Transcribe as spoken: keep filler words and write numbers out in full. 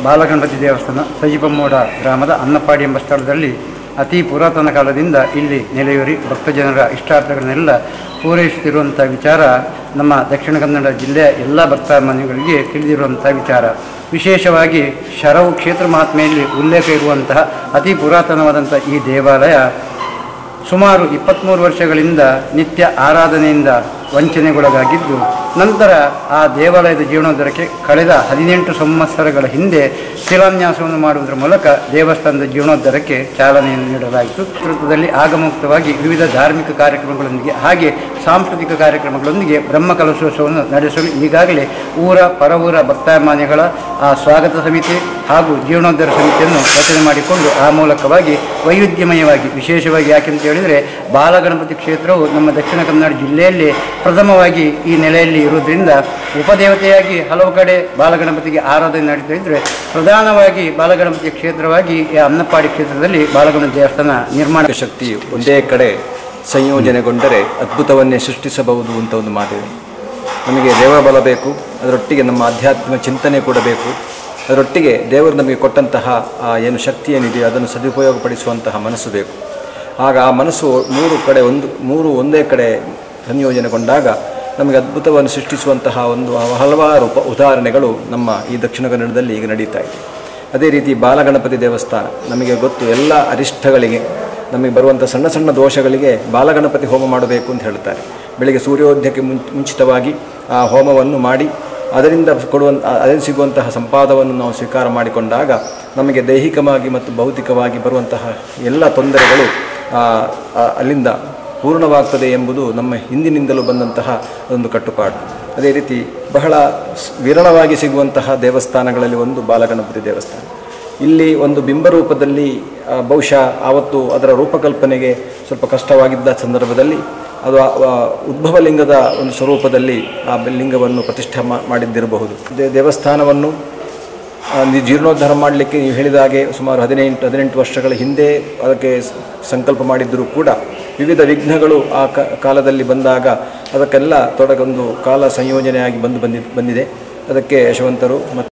ಬಾಲಗಣಪತಿ ದೇವಸ್ಥಾನ ಸಜಿಪಮ್ಮೋಡ ಗ್ರಾಮದ ಅನ್ನಪಾಡಿ ಎಂಬ ಸ್ಥಳದಲ್ಲಿ ಅತಿ ಪುರಾತನ ಕಾಲದಿಂದ ಇಲ್ಲಿ ನೆಲೆಯೂರಿ ಭಕ್ತಜನರ ಇಷ್ಟಾರ್ಥಗಳನ್ನೆಲ್ಲ ಪೂರೈಸುತ್ತಿರುವಂಥ ವಿಚಾರ ನಮ್ಮ ದಕ್ಷಿಣ ಕನ್ನಡ ಜಿಲ್ಲೆಯ ಎಲ್ಲ ಭಕ್ತಾಭಿಮಾನಿಗಳಿಗೆ ತಿಳಿದಿರುವಂಥ ವಿಚಾರ. ವಿಶೇಷವಾಗಿ ಶರವು ಕ್ಷೇತ್ರ ಮಹಾತ್ಮೆಯಲ್ಲಿ ಉಲ್ಲೇಖ ಇರುವಂತಹ ಅತಿ ಪುರಾತನವಾದಂಥ ಈ ದೇವಾಲಯ ಸುಮಾರು ಇಪ್ಪತ್ತ್ಮೂರು ವರ್ಷಗಳಿಂದ ನಿತ್ಯ ಆರಾಧನೆಯಿಂದ ವಂಚನೆಗೊಳಗಾಗಿದ್ದು, ನಂತರ ಆ ದೇವಾಲಯದ ಜೀರ್ಣೋದ್ಧಾರಕ್ಕೆ ಕಳೆದ ಹದಿನೆಂಟು ಸಂವತ್ಸರಗಳ ಹಿಂದೆ ಶಿಲಾನ್ಯಾಸವನ್ನು ಮಾಡುವುದರ ಮೂಲಕ ದೇವಸ್ಥಾನದ ಜೀರ್ಣೋದ್ಧಾರಕ್ಕೆ ಚಾಲನೆಯನ್ನು ನೀಡಲಾಯಿತು. ನೇತೃತ್ವದಲ್ಲಿ ಆಗಮುಕ್ತವಾಗಿ ವಿವಿಧ ಧಾರ್ಮಿಕ ಕಾರ್ಯಕ್ರಮಗಳೊಂದಿಗೆ ಹಾಗೆ ಸಾಂಸ್ಕೃತಿಕ ಕಾರ್ಯಕ್ರಮಗಳೊಂದಿಗೆ ಬ್ರಹ್ಮಕಲಶೋತ್ಸವವನ್ನು ನಡೆಸಲು ಈಗಾಗಲೇ ಊರ ಪರವೂರ ಭಕ್ತಾಭಿಮಾನಿಗಳ ಆ ಸ್ವಾಗತ ಸಮಿತಿ ಹಾಗೂ ಜೀರ್ಣೋದ್ಧಾರ ಸಮಿತಿಯನ್ನು ರಚನೆ ಮಾಡಿಕೊಂಡು ಆ ಮೂಲಕವಾಗಿ ವೈವಿಧ್ಯಮಯವಾಗಿ, ವಿಶೇಷವಾಗಿ ಯಾಕೆಂತ ಹೇಳಿದರೆ ಬಾಲಗಣಪತಿ ಕ್ಷೇತ್ರವು ನಮ್ಮ ದಕ್ಷಿಣ ಕನ್ನಡ ಜಿಲ್ಲೆಯಲ್ಲಿ ಪ್ರಥಮವಾಗಿ ಈ ನೆಲೆಯಲ್ಲಿ ಇರುವುದರಿಂದ ಉಪದೇವತೆಯಾಗಿ ಹಲವು ಕಡೆ ಬಾಲಗಣಪತಿಗೆ ಆರಾಧನೆ ನಡೀತಾ ಇದ್ದರೆ, ಪ್ರಧಾನವಾಗಿ ಬಾಲಗಣಪತಿಯ ಕ್ಷೇತ್ರವಾಗಿ ಈ ಅನ್ನಪಾಡಿ ಕ್ಷೇತ್ರದಲ್ಲಿ ಬಾಲಗಣಪತಿ ದೇವಸ್ಥಾನ ನಿರ್ಮಾಣ ಶಕ್ತಿ ಒಂದೇ ಕಡೆ ಸಂಯೋಜನೆಗೊಂಡರೆ ಅದ್ಭುತವನ್ನೇ ಸೃಷ್ಟಿಸಬಹುದು ಅಂತ ಒಂದು ಮಾತಿದೆ. ನಮಗೆ ದೇವರ ಬಲ ಬೇಕು, ಅದರೊಟ್ಟಿಗೆ ನಮ್ಮ ಆಧ್ಯಾತ್ಮಿಕ ಚಿಂತನೆ ಕೂಡ ಬೇಕು, ಅದರೊಟ್ಟಿಗೆ ದೇವರು ನಮಗೆ ಕೊಟ್ಟಂತಹ ಏನು ಶಕ್ತಿ ಏನಿದೆಯೋ ಅದನ್ನು ಸದುಪಯೋಗಪಡಿಸುವಂತಹ ಮನಸ್ಸು ಬೇಕು. ಆಗ ಆ ಮನಸ್ಸು ಮೂರು ಕಡೆ ಒಂದು ಮೂರು ಒಂದೇ ಕಡೆ ಸಂಯೋಜನೆಗೊಂಡಾಗ ನಮಗೆ ಅದ್ಭುತವನ್ನು ಸೃಷ್ಟಿಸುವಂತಹ ಒಂದು ಹಲವಾರು ಉದಾಹರಣೆಗಳು ನಮ್ಮ ಈ ದಕ್ಷಿಣ ಕನ್ನಡದಲ್ಲಿ ಈಗ ನಡೀತಾ ಇದೆ. ಅದೇ ರೀತಿ ಬಾಲಗಣಪತಿ ದೇವಸ್ಥಾನ ನಮಗೆ ಗೊತ್ತು, ಎಲ್ಲ ಅರಿಷ್ಟಗಳಿಗೆ ನಮಗೆ ಬರುವಂಥ ಸಣ್ಣ ಸಣ್ಣ ದೋಷಗಳಿಗೆ ಬಾಲಗಣಪತಿ ಹೋಮ ಮಾಡಬೇಕು ಅಂತ ಹೇಳ್ತಾರೆ. ಬೆಳಗ್ಗೆ ಸೂರ್ಯೋದಯಕ್ಕೆ ಮುಂಚಿತವಾಗಿ ಆ ಹೋಮವನ್ನು ಮಾಡಿ ಅದರಿಂದ ಕೊಡುವಂಥ ಅದರಿಂದ ಸಿಗುವಂತಹ ಸಂಪಾದವನ್ನು ನಾವು ಸ್ವೀಕಾರ ಮಾಡಿಕೊಂಡಾಗ ನಮಗೆ ದೈಹಿಕವಾಗಿ ಮತ್ತು ಭೌತಿಕವಾಗಿ ಬರುವಂತಹ ಎಲ್ಲ ತೊಂದರೆಗಳು ಅಲ್ಲಿಂದ ಪೂರ್ಣವಾಗ್ತದೆ ಎಂಬುದು ನಮ್ಮ ಹಿಂದಿನಿಂದಲೂ ಬಂದಂತಹ ಒಂದು ಕಟ್ಟುಪಾಡು. ಅದೇ ರೀತಿ ಬಹಳ ವಿರಳವಾಗಿ ಸಿಗುವಂತಹ ದೇವಸ್ಥಾನಗಳಲ್ಲಿ ಒಂದು ಬಾಲಗಣಪತಿ ದೇವಸ್ಥಾನ. ಇಲ್ಲಿ ಒಂದು ಬಿಂಬರೂಪದಲ್ಲಿ ಬಹುಶಃ ಆವತ್ತು ಅದರ ರೂಪಕಲ್ಪನೆಗೆ ಸ್ವಲ್ಪ ಕಷ್ಟವಾಗಿದ್ದ ಸಂದರ್ಭದಲ್ಲಿ ಅದು ಉದ್ಭವ ಲಿಂಗದ ಒಂದು ಸ್ವರೂಪದಲ್ಲಿ ಆ ಲಿಂಗವನ್ನು ಪ್ರತಿಷ್ಠೆ ಮಾಡಿದ್ದಿರಬಹುದು. ದೇವಸ್ಥಾನವನ್ನು ಜೀರ್ಣೋದ್ಧಾರ ಮಾಡಲಿಕ್ಕೆ ನೀವು ಹೇಳಿದ ಹಾಗೆ ಸುಮಾರು ಹದಿನೆಂಟು ಹದಿನೆಂಟು ವರ್ಷಗಳ ಹಿಂದೆ ಅದಕ್ಕೆ ಸಂಕಲ್ಪ ಮಾಡಿದ್ದರೂ ಕೂಡ ವಿವಿಧ ವಿಘ್ನಗಳು ಆ ಕಾಲದಲ್ಲಿ ಬಂದಾಗ ಅದಕ್ಕೆಲ್ಲ ತೊಡಗೊಂದು ಕಾಲ ಸಂಯೋಜನೆಯಾಗಿ ಬಂದು ಬಂದಿ ಬಂದಿದೆ ಅದಕ್ಕೆ ಯಶವಂತರು ಮತ್ತು